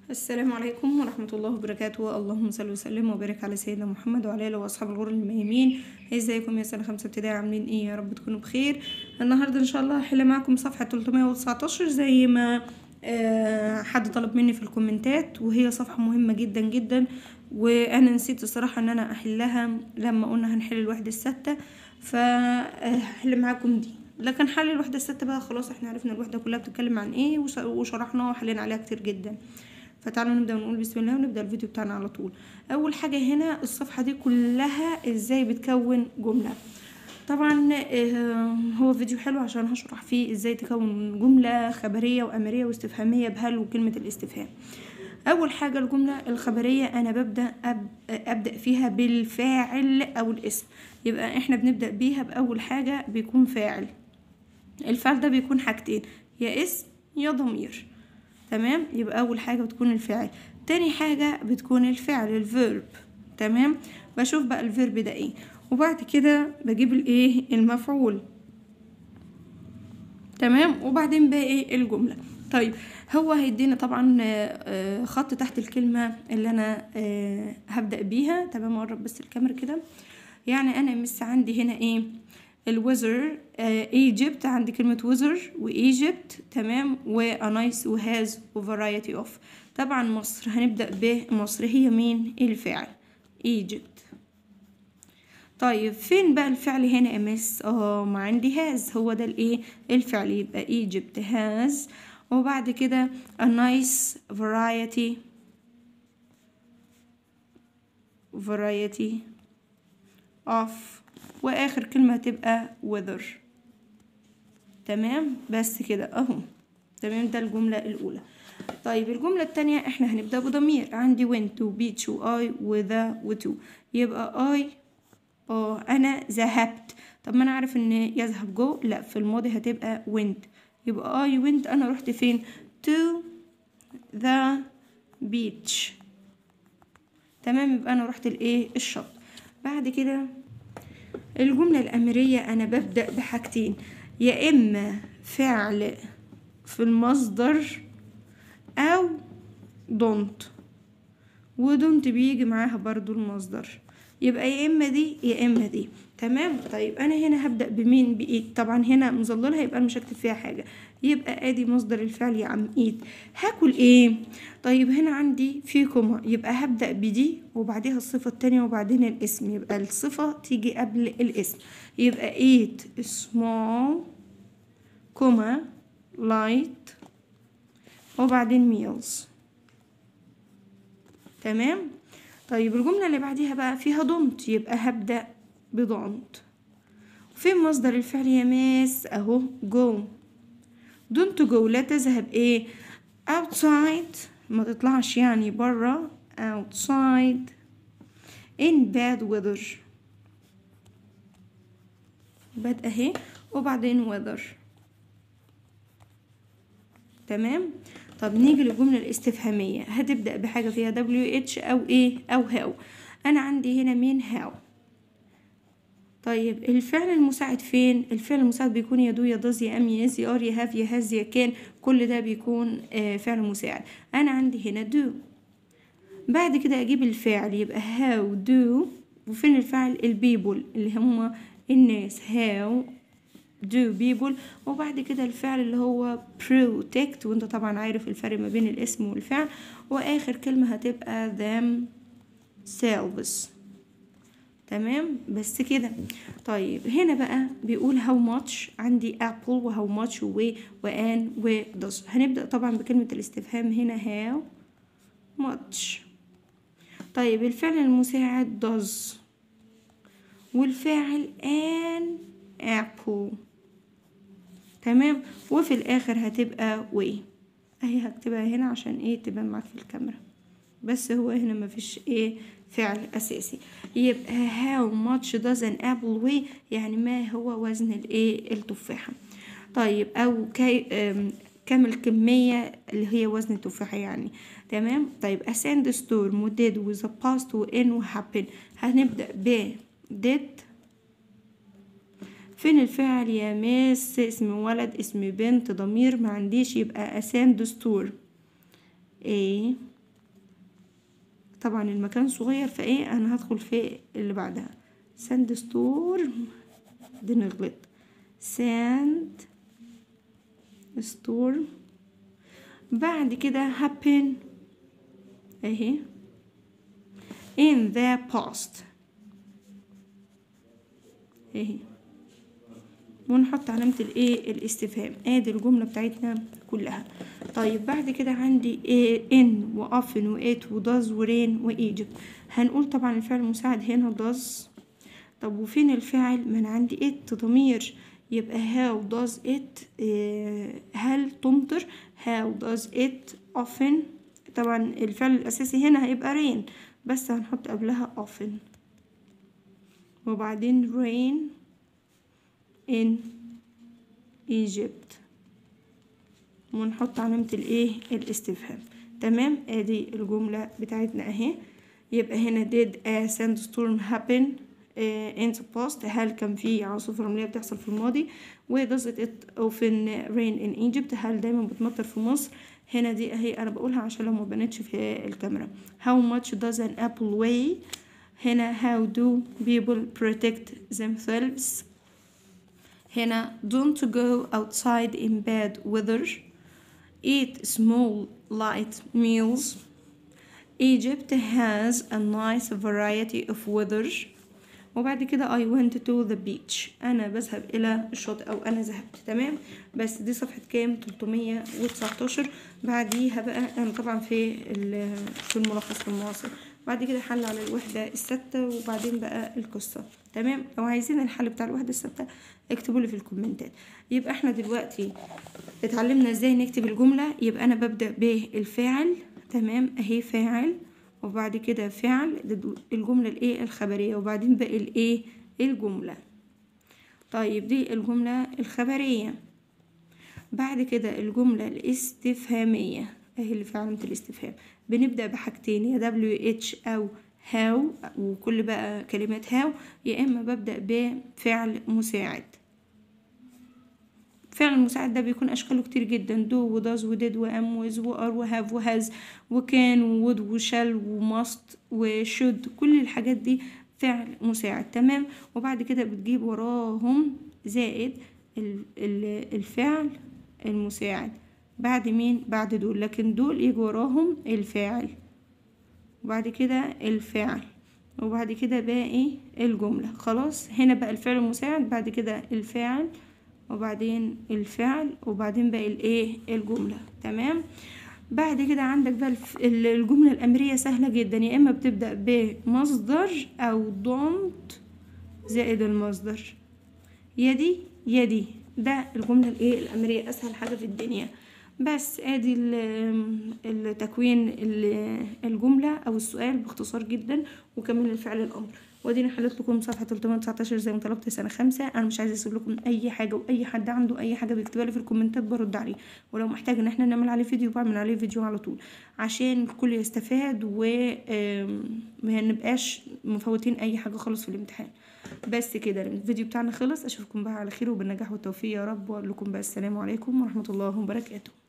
السلام عليكم ورحمة الله وبركاته. اللهم صل وسلم وبارك على سيدنا محمد وعلى آله وأصحاب الغر الميامين. ازيكم يا سنة 5 ابتدائي، عاملين ايه؟ يا رب تكونوا بخير. النهاردة ان شاء الله هحل معاكم صفحة 319 زي ما حد طلب مني في الكومنتات، وهي صفحة مهمة جدا جدا، وانا نسيت الصراحة ان انا احلها لما قلنا هنحل الوحدة الستة، فهحل معاكم دي. لكن حل الوحدة الستة بقى خلاص، احنا عرفنا الوحدة كلها بتتكلم عن ايه وشرحناها وحلينا عليها كتير جدا. فتعالوا نبدأ ونقول بسم الله ونبدأ الفيديو بتاعنا على طول. اول حاجة هنا الصفحة دي كلها ازاي بتكون جملة. طبعا هو فيديو حلو عشان هشرح فيه ازاي تكون جملة خبرية وامرية واستفهامية بهل وكلمة الاستفهام. اول حاجة الجملة الخبرية انا ببدأ ابدأ فيها بالفاعل او الاسم، يبقى احنا بنبدأ بيها باول حاجة بيكون فاعل. الفعل ده بيكون حاجتين، يا اسم يا ضمير. تمام، يبقى اول حاجة بتكون الفعل. تاني حاجة بتكون الفعل الفيرب. تمام، بشوف بقى الفيرب ده ايه، وبعد كده بجيب الايه المفعول. تمام، وبعدين بقى ايه الجملة. طيب هو هيدينا طبعا خط تحت الكلمة اللي انا هبدأ بيها. تمام، اقرب بس الكاميرا كده. يعني انا مس عندي هنا ايه الوزر ايجيبت، عندي كلمة وزر وايجيبت. تمام، وانايس وهاز وفرايتي اوف. طبعا مصر هنبدأ بمصر، هي مين؟ الفاعل ايجيبت. طيب فين بقى الفعل هنا يا مس؟ ما عندي هاز، هو ده الايه الفعل، يبقى ايجيبت هاز. وبعد كده a nice variety of، واخر كلمة هتبقى weather. تمام، بس كده اهو. تمام، ده الجملة الاولى. طيب الجملة التانية احنا هنبدأ بضمير، عندي went و beach و I و the و to، يبقى I انا ذهبت. طب ما انا عارف ان يذهب جو، لا في الماضي هتبقى went، يبقى I went انا رحت فين؟ to the beach. تمام، يبقى انا رحت الايه الشط. بعد كده الجملة الأمرية أنا ببدأ بحاجتين، يا إما فعل في المصدر أو don't، ودونت بيجي معاها برضو المصدر، يبقى يا إما دي يا إما دي. تمام، طيب أنا هنا هبدأ بمين؟ بإيد. طبعا هنا مظللها يبقى أنا مش هكتب فيها حاجة، يبقى ادي مصدر الفعل يا عم ايد. هاكل ايه؟ طيب هنا عندي في كوما، يبقى هبدأ بدي وبعديها الصفة التانية وبعدين الاسم، يبقى الصفة تيجي قبل الاسم، يبقى eat small كوما light وبعدين meals. تمام، طيب الجملة اللي بعديها بقى فيها don't، يبقى هبدأ بدونت. فين مصدر الفعل يا ماس؟ اهو go. don't go لا تذهب ايه؟ outside ما تطلعش يعني برا، outside in bad weather. bad اهي وبعدين weather. تمام، طب نيجي للجملة الاستفهامية، هتبدأ بحاجة فيها WH أو إيه أو how. أنا عندي هنا مين؟ how. طيب الفعل المساعد فين؟ الفعل المساعد بيكون يا دو يا داز يا ام يا از يا ار يا هاف يا هاز يا كان، كل ده بيكون فعل مساعد. أنا عندي هنا do. بعد كده أجيب الفعل، يبقى how do، وفين الفعل؟ البيبول اللي هم الناس، how do people. وبعد كده الفعل اللي هو protect، وانت طبعا عارف الفرق ما بين الاسم والفعل. واخر كلمة هتبقى themselves. تمام، بس كده. طيب هنا بقى بيقول how much، عندي apple و how much و وان و does. هنبدأ طبعا بكلمة الاستفهام هنا how much. طيب الفعل المساعد does، والفاعل an apple. تمام، وفي الاخر هتبقى وي اهي، هكتبها هنا عشان ايه تبان معاك في الكاميرا، بس هو هنا مفيش ايه فعل اساسي. يبقى how much does an apple weigh، يعني ما هو وزن الايه التفاحة. طيب او كم الكمية اللي هي وزن التفاحة يعني. تمام، طيب a sandstorm did with the past و in و happen. هنبدأ ب did. فين الفعل يا ماس؟ اسم ولد اسم بنت ضمير ما عنديش، يبقى a sandstorm. A طبعا المكان صغير فايه انا هدخل في اللي بعدها ساند ستورم، دي نغلط، ساند ستورم. بعد كده happen اهي in the past اهي، ونحط علامة الايه الاستفهام. ادي الجملة بتاعتنا كلها. طيب بعد كده عندي in و often و it و does و rain و Egypt. هنقول طبعا الفعل المساعد هنا does. طب وفين الفعل؟ ما انا عندي it ضمير، يبقى how does it هل تمطر، how does it often. طبعا الفعل الاساسي هنا هيبقى rain بس هنحط قبلها often، وبعدين rain in Egypt ونحط علامة الايه الاستفهام. تمام، ادي الجملة بتاعتنا اهي. يبقى هنا did a sandstorm happen in the past، هل كان في عاصفة رملية بتحصل في الماضي. و does it often rain in Egypt، هل دايما بتمطر في مصر. هنا دي اهي انا بقولها عشان لو ما بانتش في الكاميرا. how much does an apple weigh. هنا how do people protect themselves. هنا don't go outside in bad weather. eat small light meals. Egypt has a nice variety of weather. وبعد كده I went to the beach، أنا بذهب إلى الشاطئ أو أنا ذهبت. تمام، بس دي صفحة كام؟ 319. بعديها بقى أنا طبعا في الملخص المعاصر. بعد كده حل على الوحدة الستة وبعدين بقى القصة. تمام، لو عايزين الحل بتاع الوحدة الستة اكتبوا لي في الكومنتات. يبقى احنا دلوقتي اتعلمنا ازاي نكتب الجملة. يبقى أنا ببدأ بالفاعل. تمام، اهي فاعل وبعد كده فعل الجملة الايه الخبرية وبعدين باقي الايه الجملة. طيب دي الجملة الخبرية. بعد كده الجملة الاستفهامية اهي اللي في علامة الاستفهام. بنبدأ بحاجتين، يا WH أو how، وكل بقى كلمات how، يا إما ببدأ بفعل مساعد. فعل المساعد ده بيكون أشكاله كتير جدا، do و does و did و am و is و are و have و has و can و would و shall و must و should، كل الحاجات دي فعل مساعد. تمام، وبعد كده بتجيب وراهم زائد الفعل المساعد بعد مين؟ بعد دول، لكن دول يجي وراهم الفاعل وبعد كده الفعل وبعد كده باقي الجملة. خلاص، هنا بقى الفعل المساعد بعد كده الفاعل وبعدين الفعل وبعدين باقي الايه الجملة. تمام، بعد كده عندك بقى الجملة الأمرية سهلة جدا، يا إما بتبدأ بمصدر أو don't زائد المصدر، يدي يدي، ده الجملة الايه الأمرية، أسهل حاجة في الدنيا. بس ادي التكوين الجملة او السؤال باختصار جدا، وكمان الفعل الامر. وادينا حلت لكم صفحة 319 زي ما طلبت سنة 5. انا مش عايزة اسيب لكم اي حاجة، واي حد عنده اي حاجة بيكتبها لي في الكومنتات برد عليه، ولو محتاج ان احنا نعمل عليه فيديو بعمل عليه فيديو على طول عشان الكل يستفاد وما نبقاش مفوتين اي حاجة خالص في الامتحان. بس كده الفيديو بتاعنا خلص. اشوفكم بقى على خير وبالنجاح والتوفيق يا رب، واقول لكم بقى السلام عليكم ورحمة الله وبركاته.